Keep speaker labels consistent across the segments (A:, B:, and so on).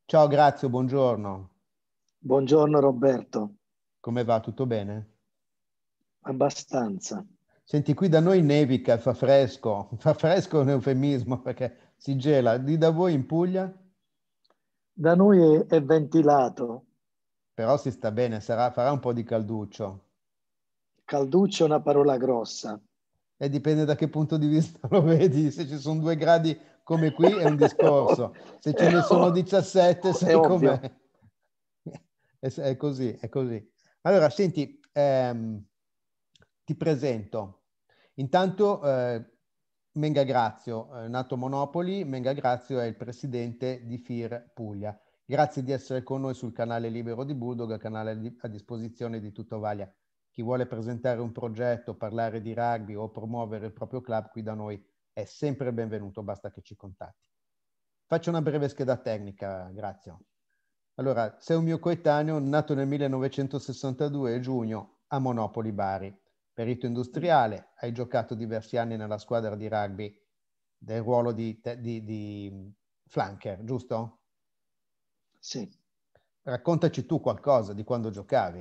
A: Ciao Grazio, buongiorno.
B: Buongiorno Roberto,
A: Come va? Tutto bene?
B: abbastanza.
A: Senti, qui da noi nevica e fa fresco. Fa fresco è un eufemismo perché si gela. Lì da voi in Puglia?
B: Da noi è ventilato,
A: Però si sta bene, farà un po' di calduccio.
B: calduccio è una parola grossa.
A: E dipende da che punto di vista lo vedi. Se ci sono 2 gradi come qui è un discorso. Se ce
B: È,
A: ne sono 17,
B: è
A: sai com'è.
B: ovvio.
A: È così, è così. Allora, senti, ti presento. Intanto, Menga Grazio, nato Monopoli, Menga Grazio è il presidente di FIR Puglia. Grazie di essere con noi sul canale Libero di Bulldog, canale a disposizione di tutto Valia. Chi vuole presentare un progetto, parlare di rugby o promuovere il proprio club qui da noi è sempre benvenuto, basta che ci contatti. Faccio una breve scheda tecnica, grazie. Allora, sei un mio coetaneo, nato nel 1962 giugno a Monopoli Bari. Perito industriale, hai giocato diversi anni nella squadra di rugby del ruolo di flanker, giusto?
B: Sì.
A: Raccontaci tu qualcosa di quando giocavi.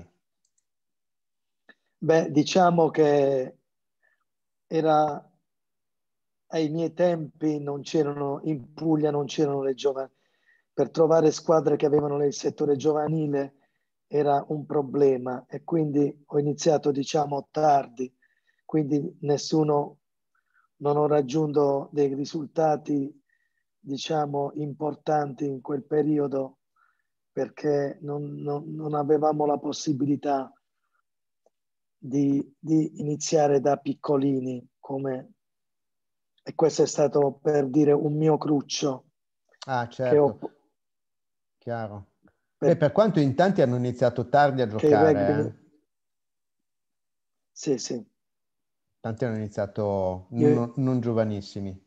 B: Beh, diciamo che era ai miei tempi non c'erano in Puglia, non c'erano le giovani. Per trovare squadre che avevano il settore giovanile era un problema e quindi ho iniziato, diciamo, tardi. Quindi non ho raggiunto dei risultati, diciamo, importanti in quel periodo perché non avevamo la possibilità di iniziare da piccolini e questo è stato per dire un mio cruccio
A: Ah,
B: che ho
A: certo, chiaro. Beh,
B: per-
A: per quanto in tanti hanno iniziato tardi a
B: che il
A: giocare,
B: rugby. Sì, sì.
A: Tanti hanno iniziato
B: Io,
A: non giovanissimi.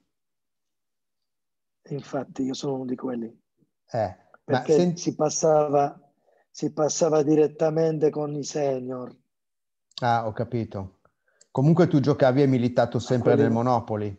B: infatti io sono uno di quelli
A: Eh, ma
B: perché si passava direttamente con i senior
A: Ah, ho capito. Comunque tu giocavi e hai militato
B: a
A: sempre
B: quelli,
A: nel Monopoli,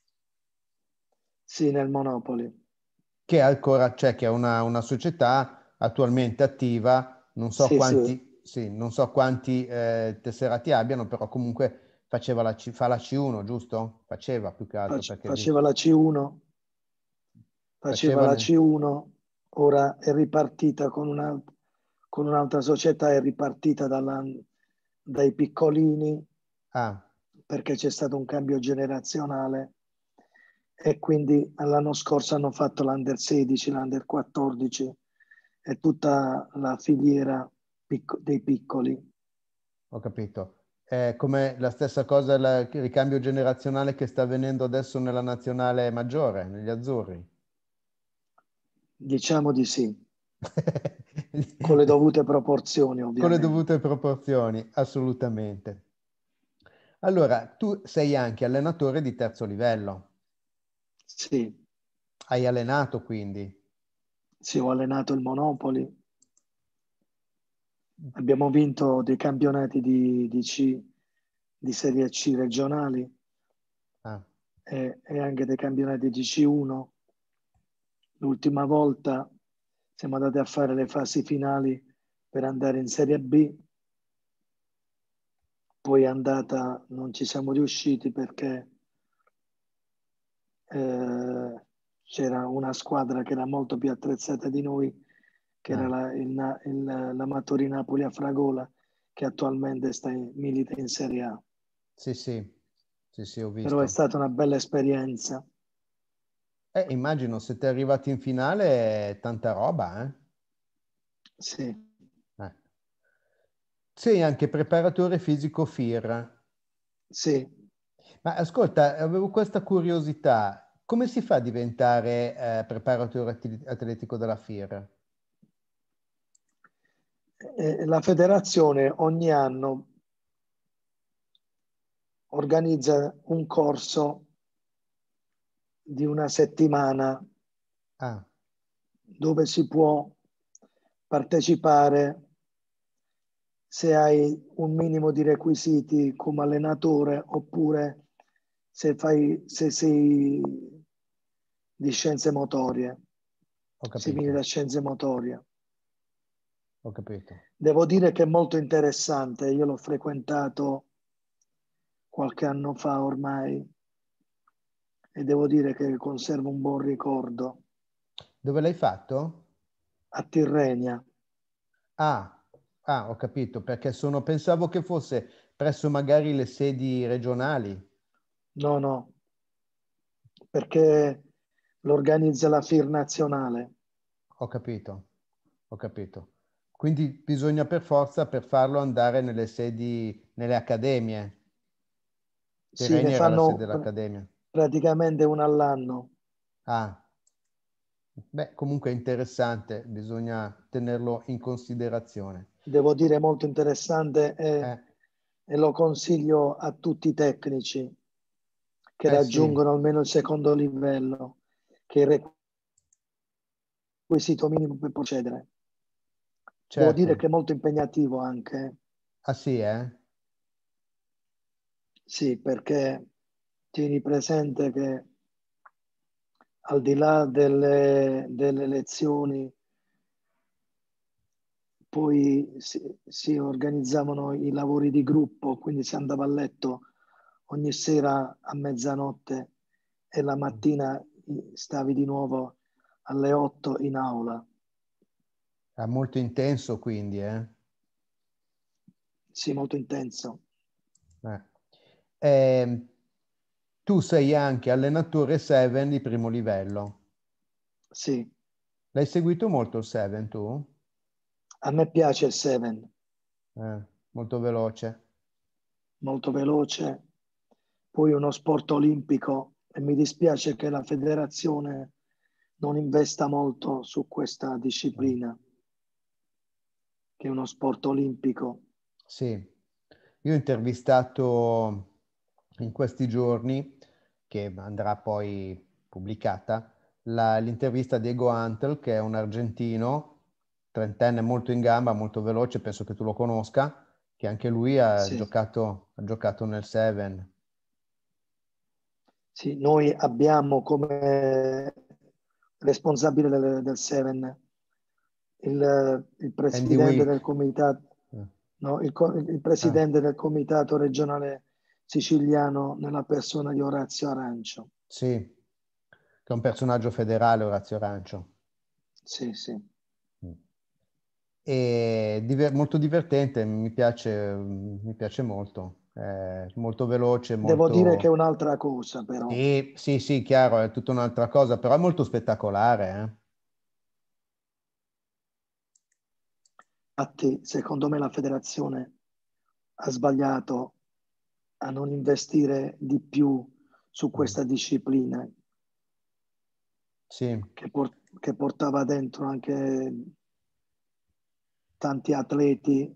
B: sì, nel Monopoli.
A: che ancora c'è, che è una società attualmente attiva, non so
B: Sì, sì,
A: quanti, sì, non so quanti tesserati abbiano, però comunque fa la C1, giusto? Faceva più che altro, perché
B: faceva la C1, faceva
A: faceva
B: la C1, ora è ripartita con un'altra società, è ripartita dai piccolini
A: Ah,
B: perché c'è stato un cambio generazionale e quindi l'anno scorso hanno fatto l'Under 16, l'Under 14 e tutta la filiera dei piccoli.
A: ho capito. È come la stessa cosa, il ricambio generazionale che sta avvenendo adesso nella nazionale maggiore, negli azzurri.
B: Diciamo di sì, con le dovute proporzioni
A: Con le
B: ovviamente.
A: dovute proporzioni, assolutamente. Allora, tu sei anche allenatore di terzo livello.
B: Sì,
A: Hai allenato quindi.
B: sì, ho allenato il Monopoli, abbiamo vinto dei campionati di Serie C regionali
A: Ah,
B: e anche dei campionati di C1. L'ultima volta siamo andati a fare le fasi finali per andare in Serie B, poi è andata, non ci siamo riusciti perché c'era una squadra che era molto più attrezzata di noi, che era
A: ah,
B: l'Amatori Napoli a Fragola, che attualmente milita in Serie A.
A: sì, sì, sì, sì, ho
B: Però è
A: visto.
B: stata una bella esperienza.
A: Immagino, siete arrivati in finale, è tanta roba, eh?
B: Sì,
A: Eh. Sei anche preparatore fisico FIR.
B: sì.
A: Ma ascolta, avevo questa curiosità. Come si fa a diventare preparatore atletico della FIR?
B: La federazione ogni anno organizza un corso di una settimana
A: Ah,
B: dove si può partecipare se hai un minimo di requisiti come allenatore oppure se sei di scienze motorie.
A: Ho
B: simili
A: capito,
B: alle scienze motorie.
A: ho capito.
B: Devo dire che è molto interessante, io l'ho frequentato qualche anno fa ormai e devo dire che conservo un buon ricordo.
A: Dove l'hai fatto?
B: A Tirrenia.
A: Ah, ho capito, perché pensavo che fosse presso magari le sedi regionali.
B: No, no, perché lo organizza la FIR nazionale.
A: Ho capito, ho capito. Quindi bisogna per forza, per farlo, andare nelle sedi, nelle accademie.
B: Sì, ne
A: Tirrenia era la sede
B: fanno
A: dell'accademia.
B: praticamente una all'anno.
A: Ah, beh, comunque è interessante, bisogna tenerlo in considerazione.
B: Devo dire molto interessante
A: Eh,
B: e lo consiglio a tutti i tecnici che
A: sì,
B: raggiungono almeno il secondo livello, che è il requisito minimo per procedere. Devo dire
A: certo.
B: che è molto impegnativo anche,
A: Ah sì, eh?
B: sì, perché tieni presente che al di là delle lezioni, poi si organizzavano i lavori di gruppo, quindi si andava a letto ogni sera a mezzanotte e la mattina stavi di nuovo alle 8 in aula.
A: È molto intenso quindi, eh?
B: Sì, molto intenso.
A: Eh. Ehm, Tu sei anche allenatore Seven di primo livello.
B: Sì,
A: L'hai seguito molto il Seven tu?
B: a me piace il Seven,
A: Molto veloce.
B: molto veloce, poi uno sport olimpico e mi dispiace che la federazione non investa molto su questa
A: Mm.
B: disciplina, che è uno sport olimpico.
A: Sì, io ho intervistato in questi giorni, che andrà poi pubblicata, l'intervista a Diego Antel, che è un argentino, trentenne molto in gamba, molto veloce, penso che tu lo conosca, che anche lui
B: Sì,
A: ha giocato nel Seven.
B: sì, noi abbiamo come responsabile del Seven il
A: Andy
B: presidente
A: Wilk.
B: del comitato,
A: Eh.
B: no, il
A: Ah,
B: presidente del comitato regionale siciliano nella persona di Orazio Arancio.
A: sì, che è un personaggio federale, Orazio Rancio.
B: Sì, sì.
A: Mm. E molto divertente, mi piace molto, molto veloce,
B: Devo dire che è
A: molto...
B: un'altra cosa, però.
A: Sì, sì, sì, chiaro, è tutta un'altra cosa, però è molto spettacolare,
B: Infatti, secondo me la federazione ha sbagliato a non investire di più su
A: Mm.
B: questa disciplina
A: Sì,
B: che portava dentro anche tanti atleti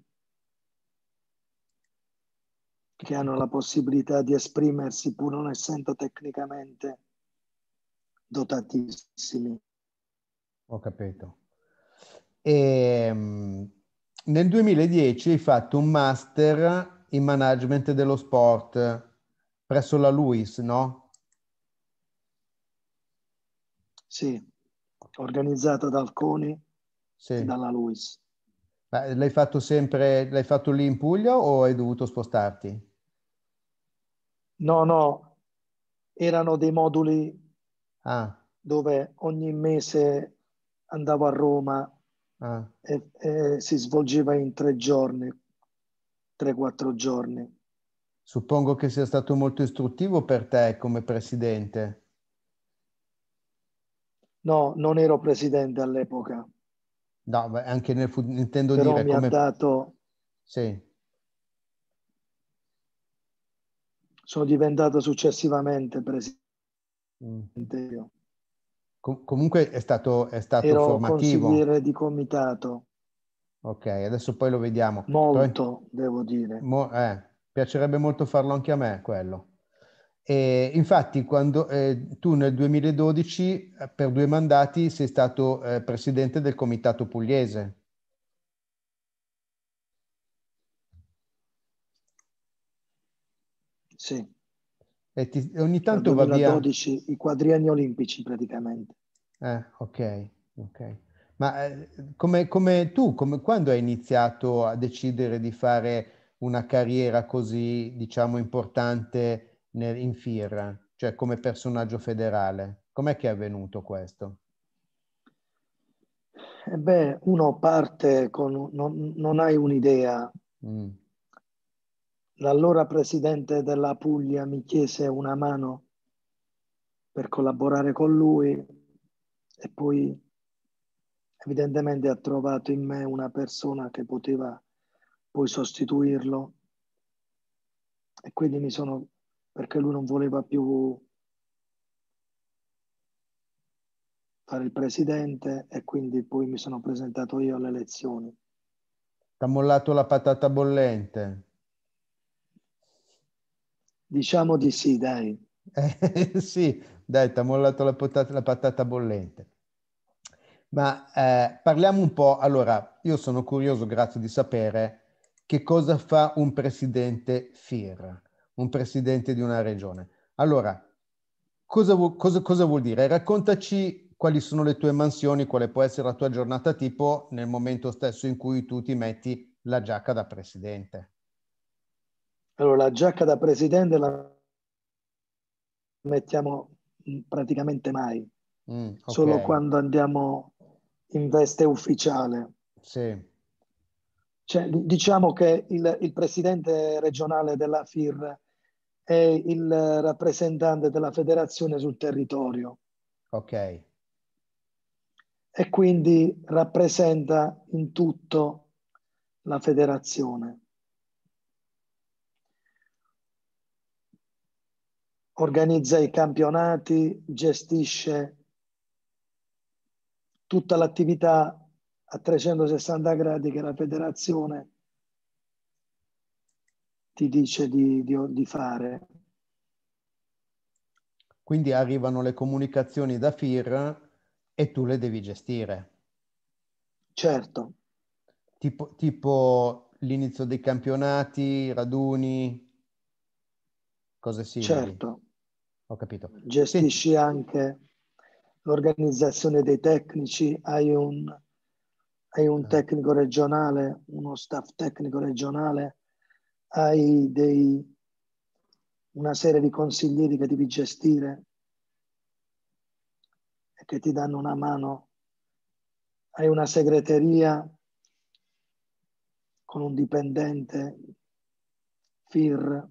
B: che hanno la possibilità di esprimersi pur non essendo tecnicamente dotatissimi.
A: ho capito. E, nel 2010 hai fatto un master in management dello sport presso la LUIS, no?
B: Sì, organizzato da Alconi e
A: Sì.
B: dalla Luis.
A: Ma l'hai fatto sempre, l'hai fatto lì in Puglia o hai dovuto spostarti?
B: No, no, erano dei moduli
A: Ah,
B: dove ogni mese andavo a Roma
A: ah.
B: e si svolgeva in 3 giorni, 3-4 giorni.
A: Suppongo che sia stato molto istruttivo per te come presidente.
B: No, non ero presidente all'epoca,
A: No, beh, anche intendo
B: però
A: dire
B: mi ha
A: come...
B: dato,
A: Sì.
B: sono diventato successivamente presidente
A: Mm.
B: io.
A: Comunque è stato
B: Ero
A: formativo.
B: consigliere di comitato,
A: Ok, adesso poi lo vediamo. Però
B: molto, devo dire.
A: piacerebbe molto farlo anche a me, quello. E infatti, quando tu nel 2012 per 2 mandati sei stato presidente del Comitato Pugliese.
B: Sì,
A: E ogni
B: dal
A: tanto va via.
B: 2012 i quadrienni olimpici praticamente.
A: Ok. Ok. Ma quando hai iniziato a decidere di fare una carriera così, diciamo, importante in FIR, cioè come personaggio federale? Com'è che è avvenuto questo?
B: E beh, uno parte con, non hai un'idea.
A: Mm.
B: L'allora presidente della Puglia mi chiese una mano per collaborare con lui e poi evidentemente ha trovato in me una persona che poteva poi sostituirlo e quindi perché lui non voleva più fare il presidente e quindi poi mi sono presentato io alle elezioni.
A: T'ha mollato la patata bollente.
B: Diciamo di sì, dai.
A: Sì, dai, t'ha mollato la patata bollente. Ma parliamo un po', allora, io sono curioso, grazie di sapere, che cosa fa un presidente FIR, un presidente di una regione. Allora, cosa vuol dire? Raccontaci quali sono le tue mansioni, quale può essere la tua giornata tipo nel momento stesso in cui tu ti metti la giacca da presidente.
B: Allora, la giacca da presidente la mettiamo praticamente mai,
A: Ok,
B: solo quando andiamo in veste ufficiale.
A: sì,
B: Cioè, diciamo che il presidente regionale della FIR è il rappresentante della federazione sul territorio
A: ok.
B: e quindi rappresenta in tutto la federazione. Organizza i campionati, gestisce tutta l'attività a 360 gradi che la federazione ti dice di fare.
A: Quindi arrivano le comunicazioni da FIR e tu le devi gestire.
B: Certo,
A: Tipo l'inizio dei campionati, raduni, cose simili.
B: certo.
A: Ho capito. Senti,
B: Gestisci anche l'organizzazione dei tecnici, hai un
A: ah,
B: tecnico regionale, uno staff tecnico regionale, hai una serie di consiglieri che devi gestire e che ti danno una mano, hai una segreteria con un dipendente FIR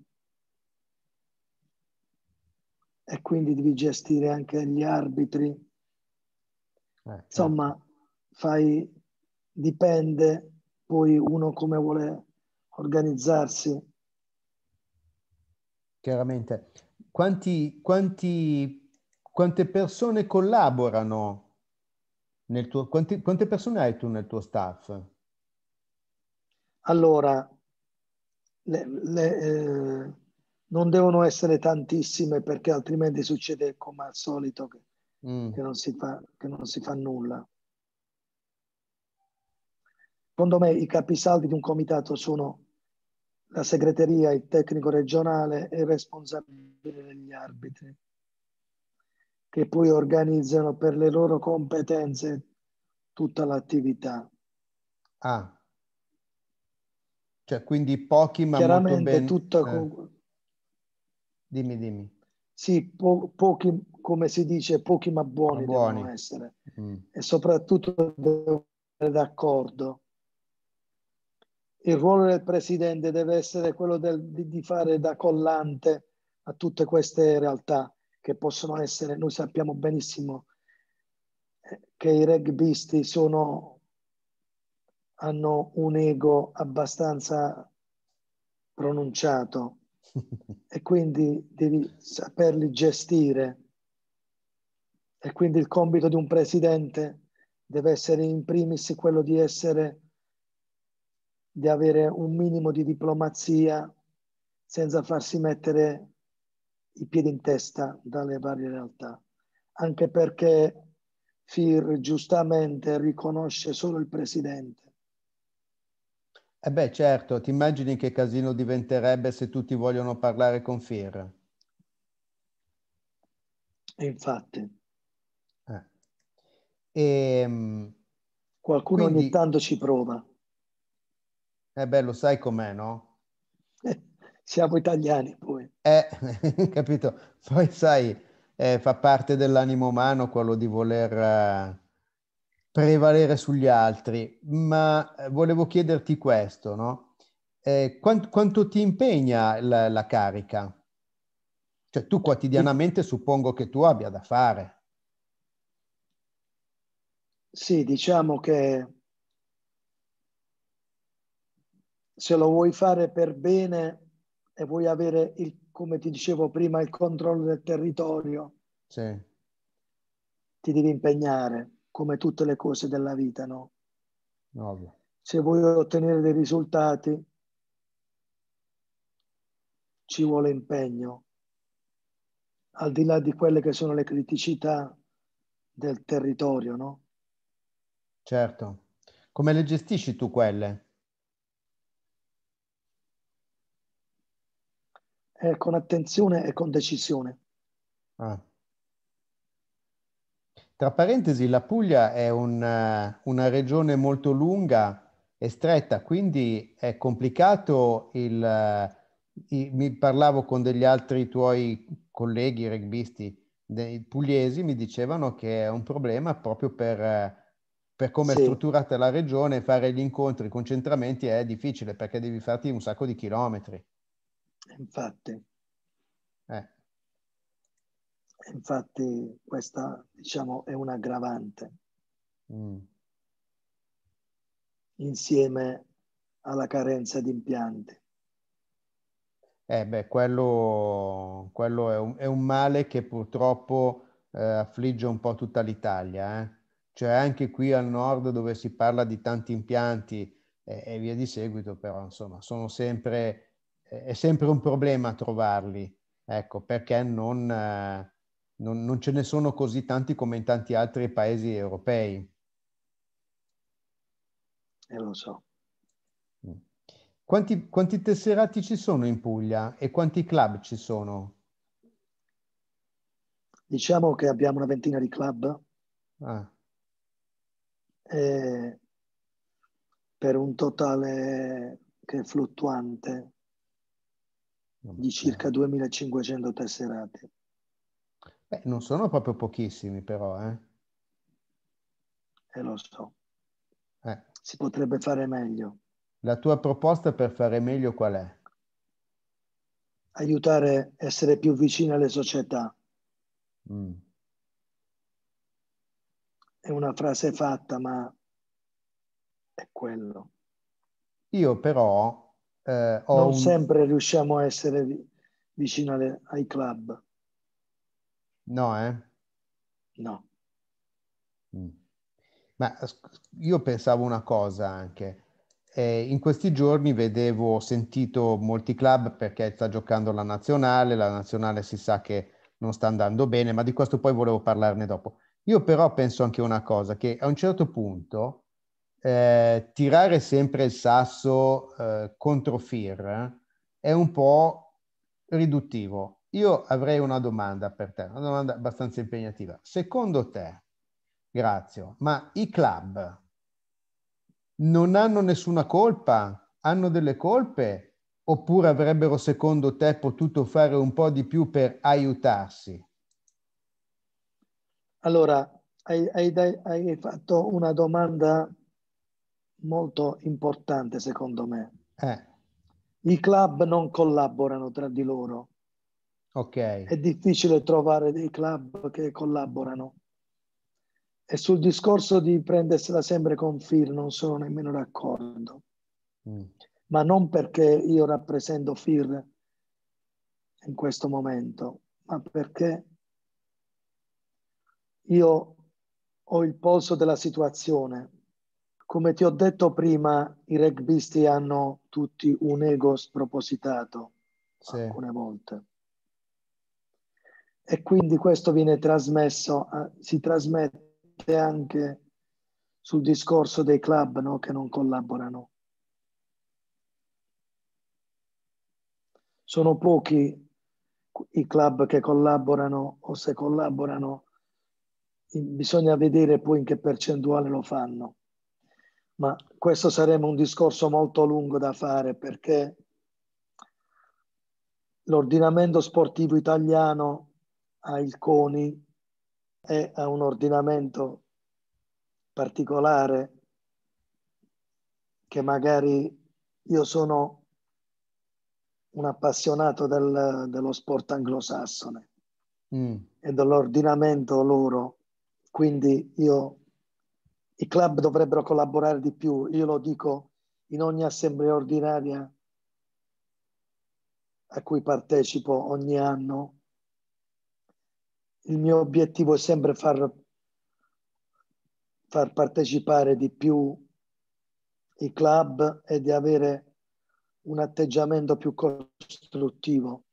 B: e quindi devi gestire anche gli arbitri.
A: certo,
B: Insomma, dipende poi uno come vuole organizzarsi.
A: chiaramente. Quante persone collaborano quante persone hai tu nel tuo staff?
B: Allora, le- le, non devono essere tantissime perché altrimenti succede come al solito
A: Mm,
B: che non si fa nulla. Secondo me i capisaldi di un comitato sono la segreteria, il tecnico regionale e il responsabile degli arbitri, che poi organizzano per le loro competenze tutta l'attività.
A: ah, cioè quindi pochi ma molto
B: Chiaramente
A: ben... dimmi, dimmi.
B: sì, pochi, come si dice, pochi ma
A: Ma
B: buoni devono
A: buoni.
B: essere
A: Mm.
B: e soprattutto devono essere d'accordo. Il ruolo del presidente deve essere quello di fare da collante a tutte queste realtà che possono essere, noi sappiamo benissimo che i rugbisti hanno un ego abbastanza pronunciato e quindi devi saperli gestire. E quindi il compito di un presidente deve essere in primis quello di avere un minimo di diplomazia senza farsi mettere i piedi in testa dalle varie realtà. Anche perché FIR giustamente riconosce solo il presidente.
A: Eh beh, certo, ti immagini che casino diventerebbe se tutti vogliono parlare con FIR?
B: E infatti,
A: Eh. E,
B: Qualcuno ogni
A: quindi,
B: tanto ci prova.
A: beh, lo sai com'è, no?
B: Siamo italiani poi.
A: Capito? Poi sai, fa parte dell'animo umano quello di voler prevalere sugli altri, ma volevo chiederti questo, no? Quanto ti impegna la carica? Cioè, tu
B: Di-
A: quotidianamente suppongo che tu abbia da fare.
B: sì, diciamo che se lo vuoi fare per bene e vuoi avere, come ti dicevo prima, il controllo del territorio,
A: Sì,
B: ti devi impegnare, come tutte le cose della vita, no?
A: ovvio.
B: Se vuoi ottenere dei risultati, ci vuole impegno, al di là di quelle che sono le criticità del territorio, no?
A: Certo. Come le gestisci tu quelle?
B: Con attenzione e con decisione.
A: Ah. Tra parentesi, la Puglia è una regione molto lunga e stretta, quindi è complicato mi parlavo con degli altri tuoi colleghi rugbisti dei pugliesi, mi dicevano che è un problema proprio per come è
B: Sì,
A: strutturata la regione, fare gli incontri, i concentramenti è difficile perché devi farti un sacco di chilometri.
B: infatti.
A: Eh,
B: Infatti questa, diciamo, è un'aggravante
A: mm.
B: insieme alla carenza di impianti.
A: Beh, quello è un male che purtroppo affligge un po' tutta l'Italia, eh. Cioè anche qui al nord dove si parla di tanti impianti e via di seguito, però insomma è sempre un problema trovarli, ecco, perché non ce ne sono così tanti come in tanti altri paesi europei.
B: E lo so.
A: Mm. Quanti tesserati ci sono in Puglia e quanti club ci sono?
B: Diciamo che abbiamo una ventina di club
A: Ah.
B: eh, per un totale che è fluttuante
A: Vabbè,
B: di circa 2500 tesserati.
A: non sono proprio pochissimi, però, eh.
B: E lo so.
A: Eh,
B: Si potrebbe fare meglio.
A: La tua proposta per fare meglio qual è?
B: Aiutare a essere più vicini alle società.
A: Mm.
B: È una frase fatta, ma è quello.
A: Io però ho
B: Non
A: un...
B: sempre riusciamo a essere vicini ai club.
A: No, eh?
B: No.
A: Mm. Ma io pensavo una cosa anche. In questi giorni ho sentito molti club perché sta giocando la nazionale si sa che non sta andando bene, ma di questo poi volevo parlarne dopo. Io però penso anche una cosa, che a un certo punto tirare sempre il sasso contro FIR è un po' riduttivo. Io avrei una domanda per te, una domanda abbastanza impegnativa. Secondo te, Grazio, ma i club non hanno nessuna colpa? Hanno delle colpe? Oppure avrebbero, secondo te, potuto fare un po' di più per aiutarsi?
B: Allora, hai fatto una domanda molto importante, secondo me.
A: Eh,
B: I club non collaborano tra di loro.
A: ok.
B: È difficile trovare dei club che collaborano. E sul discorso di prendersela sempre con FIR non sono nemmeno d'accordo.
A: Mm,
B: Ma non perché io rappresento FIR in questo momento, ma perché io ho il polso della situazione. Come ti ho detto prima, i rugbisti hanno tutti un ego spropositato
A: sì.
B: alcune volte e quindi questo viene trasmesso, si trasmette anche sul discorso dei club, no, che non collaborano. Sono pochi i club che collaborano o se collaborano bisogna vedere poi in che percentuale lo fanno. Ma questo sarebbe un discorso molto lungo da fare, perché l'ordinamento sportivo italiano ha il CONI e ha un ordinamento particolare che magari io sono un appassionato dello sport anglosassone e dell'ordinamento loro, quindi i club dovrebbero collaborare di più. Io lo dico in ogni assemblea ordinaria a cui partecipo ogni anno. Il mio obiettivo è sempre far partecipare di più i club e di avere un atteggiamento più costruttivo.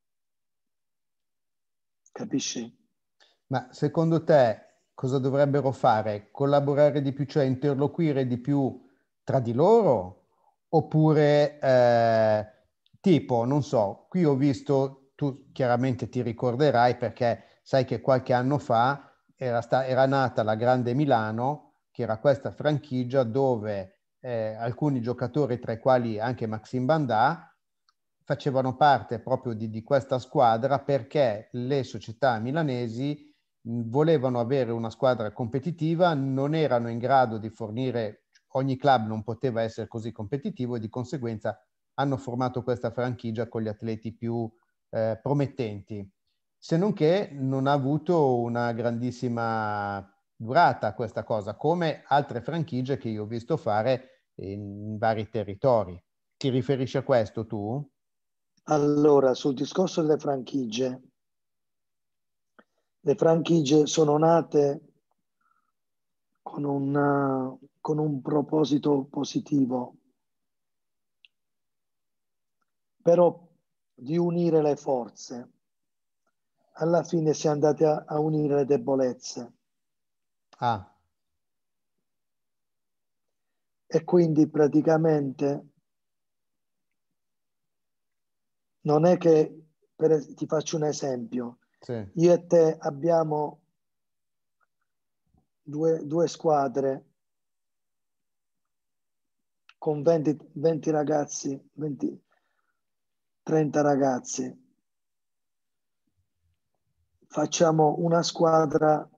B: Capisci?
A: Ma secondo te cosa dovrebbero fare? Collaborare di più, cioè interloquire di più tra di loro? Oppure, tipo, non so, qui ho visto, tu chiaramente ti ricorderai perché sai che qualche anno fa era nata la Grande Milano, che era questa franchigia dove alcuni giocatori, tra i quali anche Maxime Bandà, facevano parte proprio di questa squadra perché le società milanesi volevano avere una squadra competitiva, non erano in grado di fornire, ogni club non poteva essere così competitivo e di conseguenza hanno formato questa franchigia con gli atleti più promettenti. Se non che non ha avuto una grandissima durata questa cosa, come altre franchigie che io ho visto fare in vari territori. Ti riferisci a questo tu?
B: Allora, sul discorso delle franchigie, le franchigie sono nate con un proposito positivo, però di unire le forze. Alla fine si è andati a unire le debolezze.
A: Ah,
B: E quindi praticamente non è che, ti faccio un esempio,
A: sì,
B: io e te abbiamo due squadre con 20 ragazzi, 30 ragazzi. Facciamo una squadra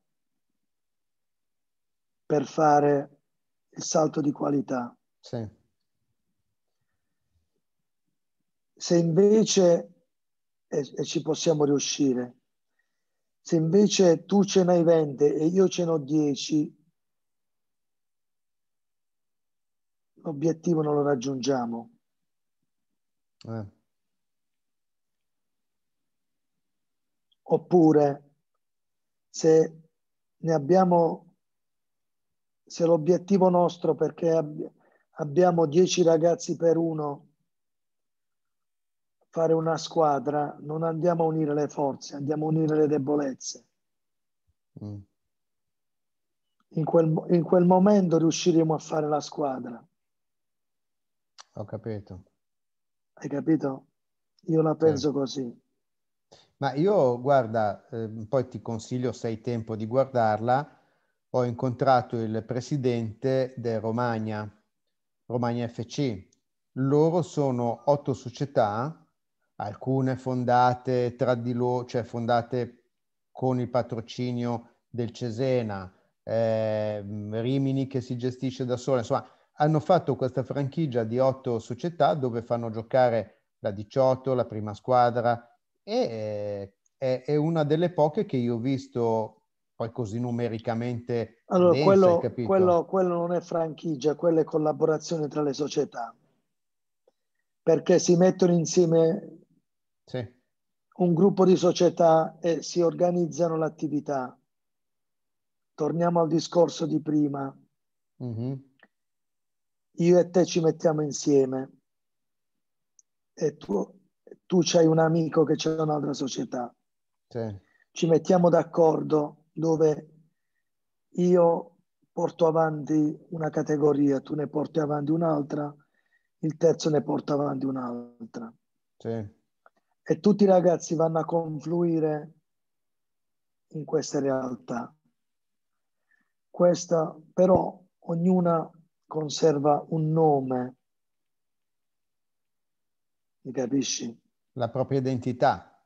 B: per fare il salto di qualità.
A: sì,
B: Se invece, e ci possiamo riuscire, se invece tu ce n'hai 20 e io ce n'ho 10, l'obiettivo non lo raggiungiamo.
A: eh,
B: Oppure se ne abbiamo, se l'obiettivo nostro, perché abbiamo 10 ragazzi per uno, fare una squadra, non andiamo a unire le forze, andiamo a unire le debolezze.
A: mm,
B: In quel momento riusciremo a fare la squadra.
A: ho capito.
B: Hai capito? Io la
A: Sì.
B: penso così.
A: Ma io, guarda, poi ti consiglio se hai tempo di guardarla, ho incontrato il presidente del Romagna, Romagna FC. Loro sono 8 società, alcune fondate tra di loro, cioè fondate con il patrocinio del Cesena, Rimini che si gestisce da sola, insomma, hanno fatto questa franchigia di 8 società dove fanno giocare la 18, la prima squadra, e è una delle poche che io ho visto poi così numericamente
B: Allora,
A: densa, hai capito?
B: quello non è franchigia, quello è collaborazione tra le società, perché si mettono insieme
A: Sì.
B: un gruppo di società e si organizzano l'attività. Torniamo al discorso di prima.
A: Mhm.
B: Io e te ci mettiamo insieme e tu c'hai un amico che c'è un'altra società.
A: Sì.
B: Ci mettiamo d'accordo dove io porto avanti una categoria, tu ne porti avanti un'altra, il terzo ne porta avanti un'altra.
A: Sì.
B: E tutti i ragazzi vanno a confluire in queste realtà. Questa però ognuna conserva un nome, mi capisci?
A: La propria identità,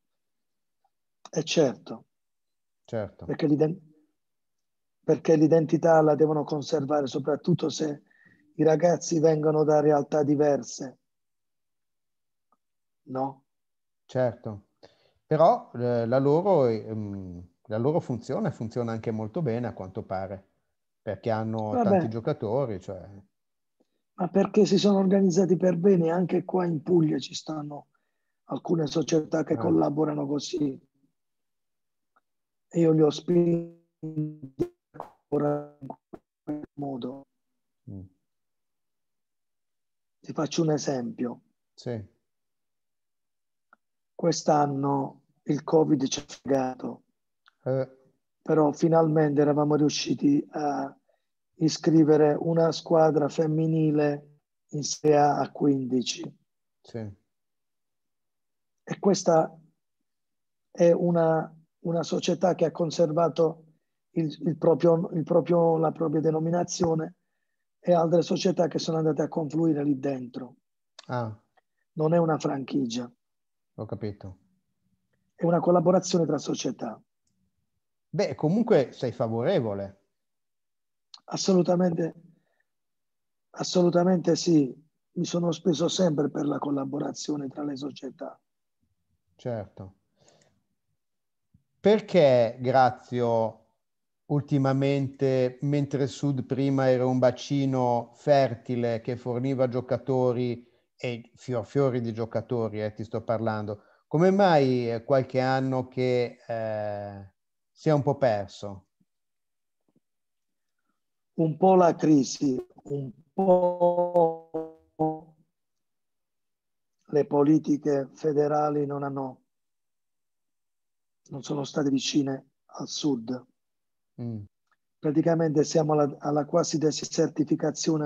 B: E certo,
A: certo.
B: perché perché l'identità la devono conservare, soprattutto se i ragazzi vengono da realtà diverse, no?
A: Certo, però la loro funziona anche molto bene a quanto pare, perché hanno tanti
B: Vabbè,
A: giocatori, cioè,
B: ma perché si sono organizzati per bene, anche qua in Puglia ci stanno alcune società che
A: eh,
B: collaborano così e io li ho spinti a collaborare in quel modo.
A: mm,
B: Ti faccio un esempio.
A: sì,
B: Quest'anno il Covid ci ha fregato,
A: eh,
B: però finalmente eravamo riusciti a iscrivere una squadra femminile in Serie A 15
A: sì.
B: e questa è una società che ha conservato la propria denominazione e altre società che sono andate a confluire lì dentro.
A: Ah,
B: Non è una franchigia,
A: ho capito.
B: è una collaborazione tra società.
A: Beh, comunque sei favorevole,
B: Assolutamente, assolutamente sì. Mi sono speso sempre per la collaborazione tra le società.
A: certo. Perché Grazio ultimamente, mentre il Sud prima era un bacino fertile che forniva giocatori e fiori di giocatori, ti sto parlando, come mai qualche anno che si è un po' perso?
B: Un po' la crisi, un po' le politiche federali non sono state vicine al sud.
A: Mm.
B: Praticamente siamo alla quasi desertificazione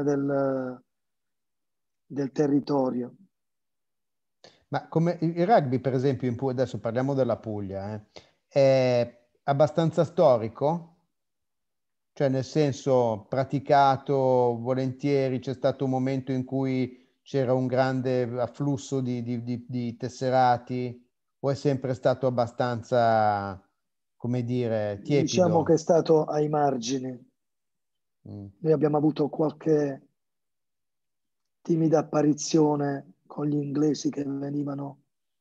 B: del territorio.
A: Ma come il rugby, per esempio, in Puglia, adesso parliamo della Puglia, è abbastanza storico? Cioè, nel senso, praticato volentieri, c'è stato un momento in cui c'era un grande afflusso di tesserati, o è sempre stato abbastanza, come dire,
B: Diciamo che
A: tiepido?
B: è stato ai margini.
A: Mm.
B: Noi abbiamo avuto qualche timida apparizione con gli inglesi che venivano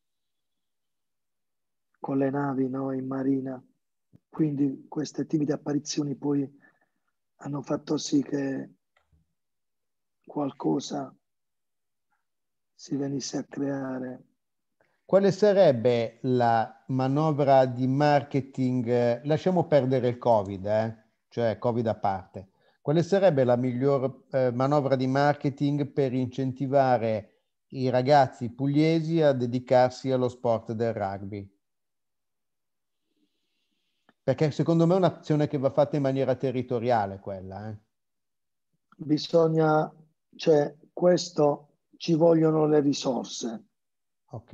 B: con le navi, no, in marina. Quindi queste timide apparizioni poi hanno fatto sì che qualcosa si venisse a creare.
A: Quale sarebbe la manovra di marketing? Lasciamo perdere il Covid, cioè Covid a parte. Quale sarebbe la miglior manovra di marketing per incentivare i ragazzi pugliesi a dedicarsi allo sport del rugby? Perché secondo me è un'azione che va fatta in maniera territoriale quella, eh.
B: Bisogna, cioè, questo ci vogliono le risorse
A: Ok,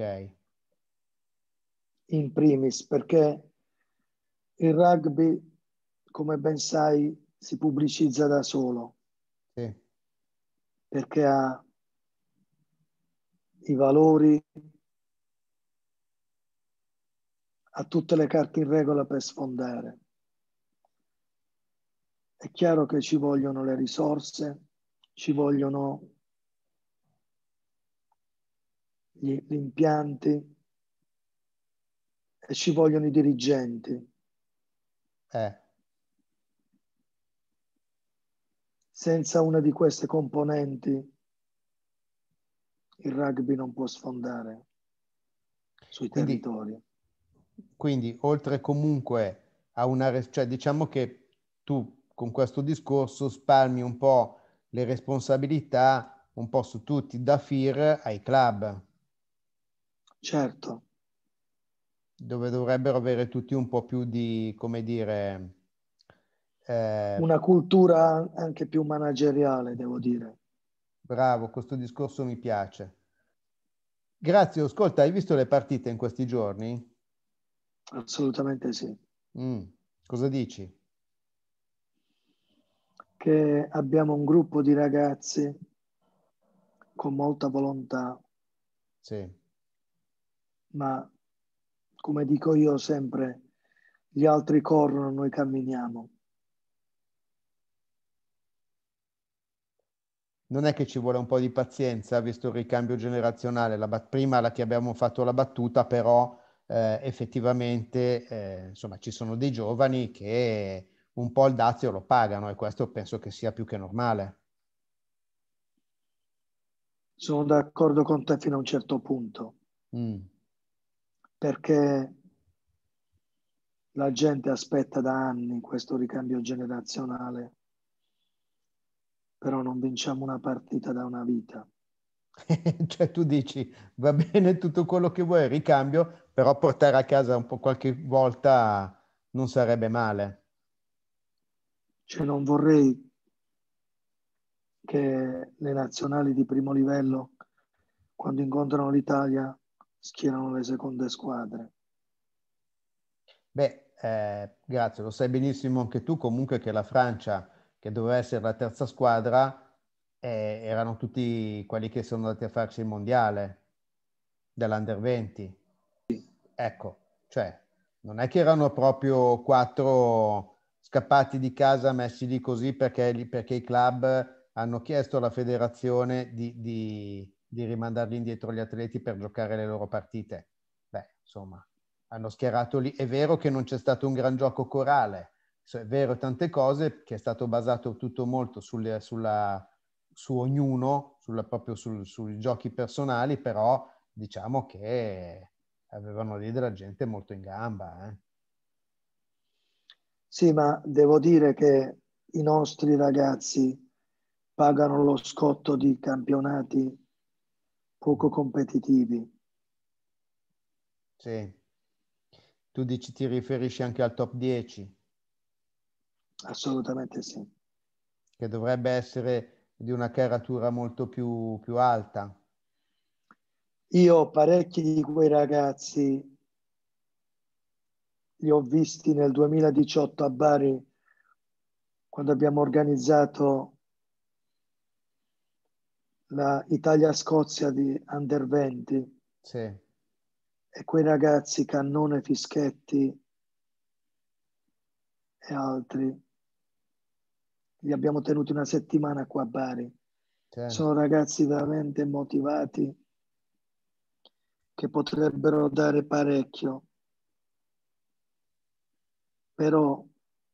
B: in primis, perché il rugby, come ben sai, si pubblicizza da solo,
A: sì,
B: perché ha i valori, ha tutte le carte in regola per sfondare. È chiaro che ci vogliono le risorse, ci vogliono gli impianti e ci vogliono i dirigenti.
A: eh.
B: Senza una di queste componenti il rugby non può sfondare sui
A: Quindi
B: territori.
A: Quindi, oltre comunque a cioè diciamo che tu con questo discorso spalmi un po' le responsabilità un po' su tutti, da FIR ai club,
B: Certo,
A: dove dovrebbero avere tutti un po' più di, come dire, eh,
B: una cultura anche più manageriale, devo dire.
A: bravo, questo discorso mi piace. Grazie, ascolta, hai visto le partite in questi giorni?
B: Assolutamente sì.
A: Mm, cosa dici?
B: che abbiamo un gruppo di ragazzi con molta volontà,
A: Sì.
B: ma come dico io sempre, gli altri corrono, noi camminiamo.
A: Non è che ci vuole un po' di pazienza, visto il ricambio generazionale. Prima che abbiamo fatto la battuta, però effettivamente insomma, ci sono dei giovani che un po' il dazio lo pagano e questo penso che sia più che normale.
B: Sono d'accordo con te fino a un certo punto,
A: Mm.
B: perché la gente aspetta da anni questo ricambio generazionale, però non vinciamo una partita da una vita.
A: Cioè tu dici, va bene tutto quello che vuoi, ricambio, però portare a casa un po' qualche volta non sarebbe male.
B: Cioè non vorrei che le nazionali di primo livello, quando incontrano l'Italia, schierano le seconde squadre.
A: Beh, grazie, lo sai benissimo anche tu comunque che la Francia, che doveva essere la terza squadra, erano tutti quelli che sono andati a farsi il mondiale dell'Under 20. Ecco, cioè, non è che erano proprio quattro scappati di casa messi lì così perché i club hanno chiesto alla federazione di rimandarli indietro gli atleti per giocare le loro partite. Beh, insomma, hanno schierato lì. È vero che non c'è stato un gran gioco corale, è vero tante cose, che è stato basato tutto molto su ognuno, proprio sui giochi personali, però diciamo che avevano lì della gente molto in gamba.
B: Sì, ma devo dire che i nostri ragazzi pagano lo scotto di campionati poco competitivi.
A: Sì. Tu dici ti riferisci anche al top 10,
B: Assolutamente sì.
A: che dovrebbe essere di una caratura molto più alta.
B: Io parecchi di quei ragazzi li ho visti nel 2018 a Bari, quando abbiamo organizzato la Italia-Scozia di Under 20,
A: Sì,
B: e quei ragazzi, Cannone, Fischetti e altri, li abbiamo tenuti una settimana qua a Bari.
A: certo.
B: Sono ragazzi veramente motivati che potrebbero dare parecchio, però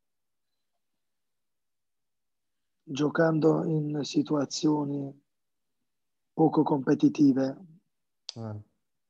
B: giocando in situazioni poco competitive,
A: Ah,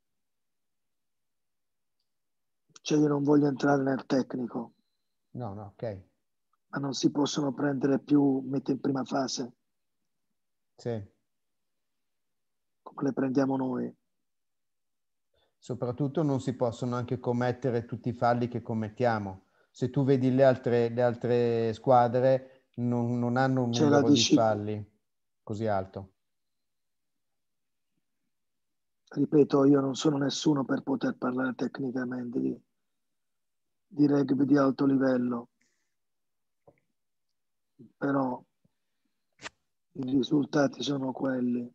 B: cioè io non voglio entrare nel tecnico,
A: no, no, ok.
B: ma non si possono prendere più mette in prima fase
A: Sì.
B: come le prendiamo noi.
A: Soprattutto non si possono anche commettere tutti i falli che commettiamo. Se tu vedi le altre squadre, non hanno un
B: C'è la
A: numero di
B: disciplina,
A: falli così alto.
B: ripeto, io non sono nessuno per poter parlare tecnicamente di rugby di alto livello, però i risultati sono quelli.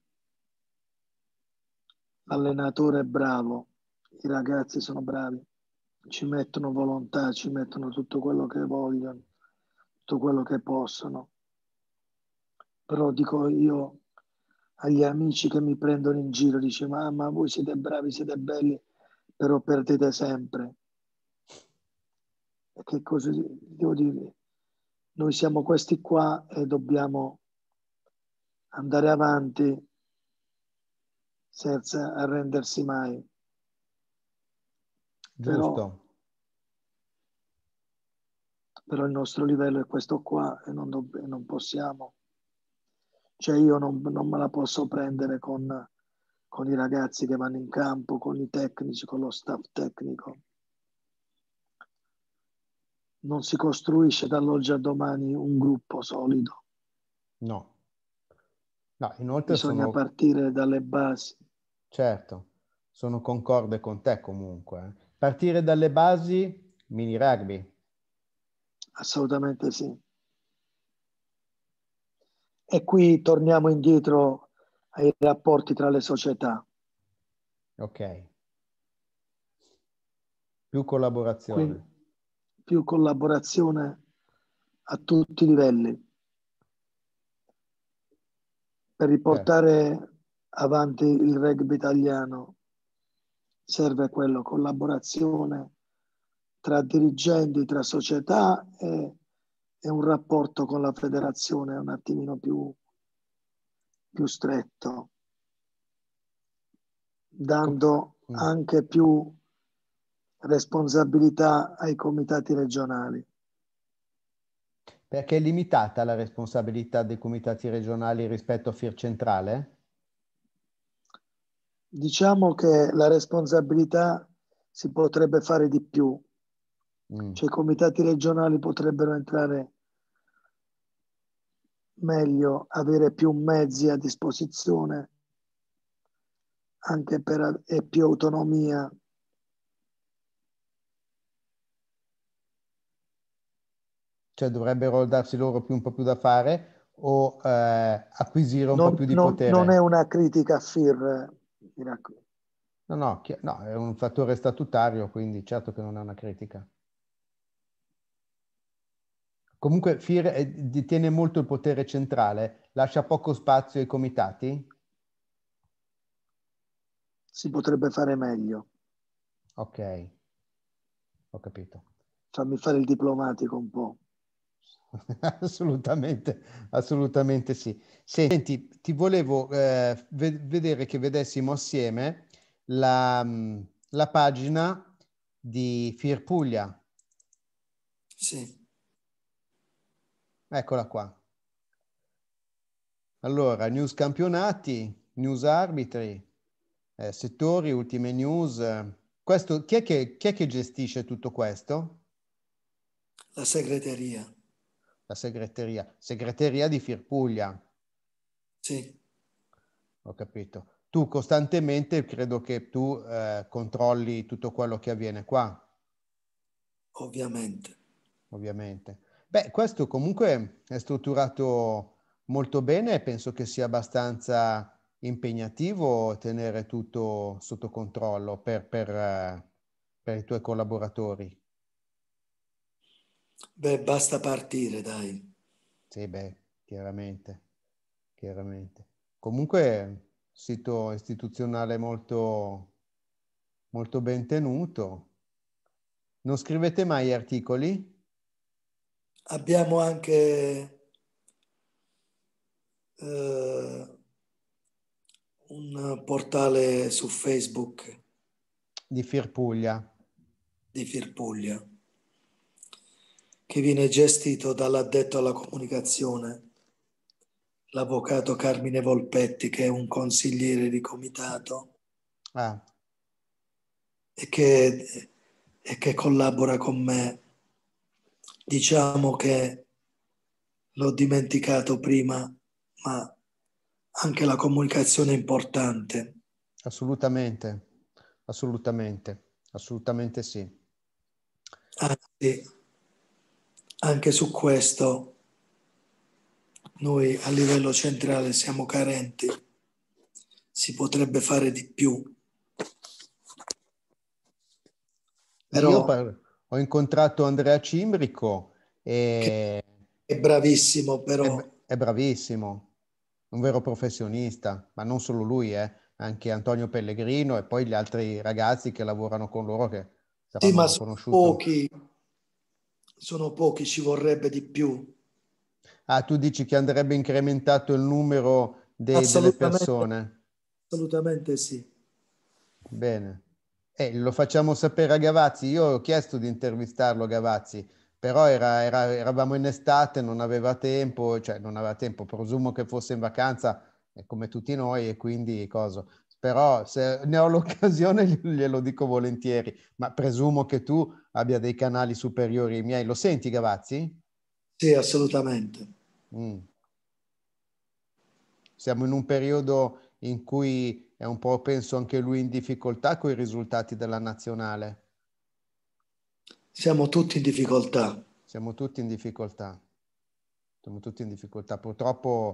B: L'allenatore è bravo, i ragazzi sono bravi, ci mettono volontà, ci mettono tutto quello che vogliono, tutto quello che possono. Però dico io agli amici che mi prendono in giro, dice mamma voi siete bravi, siete belli, però perdete sempre. E che cosa devo dire? Noi siamo questi qua e dobbiamo andare avanti senza arrendersi mai. Però,
A: Giusto.
B: però il nostro livello è questo qua e non possiamo. Cioè io non me la posso prendere con i ragazzi che vanno in campo, con i tecnici, con lo staff tecnico. Non si costruisce dall'oggi al domani un gruppo solido.
A: No. No, inoltre
B: Bisogna partire dalle basi.
A: certo, sono concorde con te comunque. Partire dalle basi, mini rugby.
B: Assolutamente sì. E qui torniamo indietro ai rapporti tra le società.
A: Ok. Più collaborazione.
B: Quindi più collaborazione a tutti i livelli per
A: Certo.
B: riportare avanti il rugby italiano. Serve quello, collaborazione tra dirigenti, tra società e un rapporto con la federazione un attimino più stretto,
A: Com-
B: dando
A: mm.
B: anche più responsabilità ai comitati regionali.
A: Perché è limitata la responsabilità dei comitati regionali rispetto a FIR centrale?
B: Diciamo che la responsabilità si potrebbe fare di più,
A: Mm.
B: cioè i comitati regionali potrebbero entrare meglio, avere più mezzi a disposizione anche e più autonomia.
A: Cioè dovrebbero darsi loro un po' più da fare o acquisire un po' più di
B: Non è
A: potere?
B: una critica a FIR, mi raccomando.
A: No, no, no, è un fattore statutario, quindi certo che non è una critica. Comunque FIR detiene molto il potere centrale, lascia poco spazio ai comitati?
B: Si potrebbe fare meglio.
A: Ok, ho capito.
B: Fammi fare il diplomatico un po'.
A: Assolutamente, assolutamente sì. Senti, ti volevo vedere che vedessimo assieme la pagina di FIR Puglia.
B: Sì.
A: Eccola qua. Allora, news campionati, news arbitri, settori, ultime news. Questo, chi è che gestisce tutto questo?
B: La segreteria.
A: La segreteria di FIR Puglia.
B: Sì,
A: Ho capito. Tu costantemente credo che tu controlli tutto quello che avviene qua,
B: ovviamente.
A: ovviamente. Beh, questo comunque è strutturato molto bene e penso che sia abbastanza impegnativo tenere tutto sotto controllo per i tuoi collaboratori.
B: Beh, basta partire, dai.
A: Sì, beh, chiaramente, chiaramente. Comunque, sito istituzionale molto, molto ben tenuto. Non scrivete mai articoli?
B: Abbiamo anche un portale su Facebook
A: Di Firpuglia.
B: di Firpuglia che viene gestito dall'addetto alla comunicazione, l'avvocato Carmine Volpetti, che è un consigliere di comitato
A: Ah,
B: e che collabora con me. Diciamo che l'ho dimenticato prima, ma anche la comunicazione è importante.
A: assolutamente, assolutamente, assolutamente sì.
B: Anzi, anche su questo noi a livello centrale siamo carenti, si potrebbe fare di più,
A: Io
B: però
A: ho incontrato Andrea Cimbrico
B: che
A: e
B: è bravissimo, però
A: è bravissimo, un vero professionista, ma non solo lui, anche Antonio Pellegrino e poi gli altri ragazzi che lavorano con loro che
B: sì, ma
A: saranno conosciuto.
B: sono pochi, ci vorrebbe di più.
A: Ah, tu dici che andrebbe incrementato il numero delle
B: Assolutamente,
A: persone?
B: assolutamente sì.
A: Bene. Lo facciamo sapere a Gavazzi. Io ho chiesto di intervistarlo a Gavazzi, però eravamo in estate, non aveva tempo, cioè non aveva tempo, presumo che fosse in vacanza, come tutti noi, e quindi cosa. Però se ne ho l'occasione glielo dico volentieri, ma presumo che tu abbia dei canali superiori ai miei. Lo senti, Gavazzi?
B: Sì, assolutamente.
A: Mm. Siamo in un periodo in cui è un po', penso, anche lui in difficoltà con i risultati della nazionale.
B: Siamo tutti in difficoltà.
A: Siamo tutti in difficoltà. Siamo tutti in difficoltà. Purtroppo,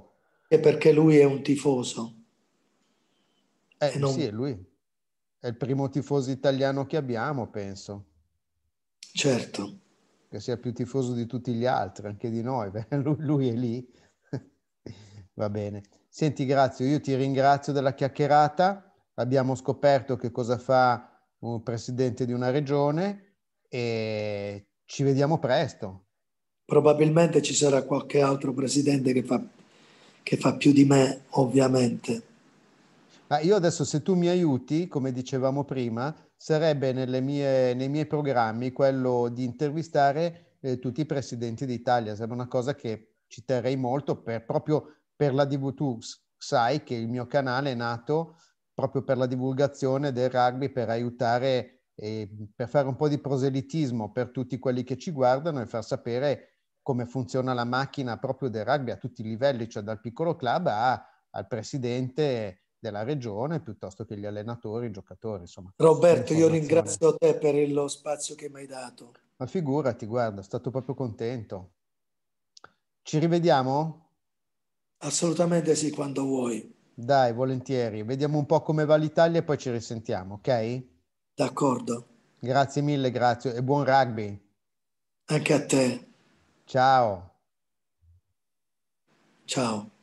B: È perché lui è un tifoso e
A: Sì,
B: non...
A: è lui. È il primo tifoso italiano che abbiamo, penso.
B: Certo.
A: Che sia più tifoso di tutti gli altri, anche di noi. Lui è lì. Va bene. Senti, grazie, io ti ringrazio della chiacchierata. Abbiamo scoperto che cosa fa un presidente di una regione e ci vediamo presto.
B: Probabilmente ci sarà qualche altro presidente che fa più di me, ovviamente.
A: Io adesso, se tu mi aiuti, come dicevamo prima, sarebbe nei miei programmi quello di intervistare tutti i presidenti d'Italia. Sarebbe una cosa che ci terrei molto proprio per la DV. Tu sai che il mio canale è nato proprio per la divulgazione del rugby, per aiutare e per fare un po' di proselitismo per tutti quelli che ci guardano e far sapere come funziona la macchina proprio del rugby a tutti i livelli, cioè dal piccolo club al presidente della regione, piuttosto che gli allenatori, i giocatori, insomma,
B: Roberto, io
A: l'informazione.
B: ringrazio te per lo spazio che mi hai dato.
A: Ma figurati, guarda, sono stato proprio contento. Ci rivediamo?
B: Assolutamente sì, quando vuoi.
A: Dai, volentieri. Vediamo un po' come va l'Italia e poi ci risentiamo, ok?
B: D'accordo.
A: Grazie mille, grazie e buon rugby.
B: Anche a te.
A: Ciao.
B: Ciao.